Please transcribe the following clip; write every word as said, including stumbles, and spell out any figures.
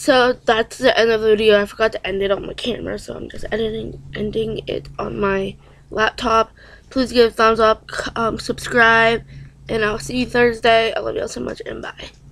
So that's the end of the video. I forgot to end it on my camera, so I'm just editing, ending it on my laptop. Please give a thumbs up, um, subscribe, and I'll see you Thursday. I love y'all so much, and bye.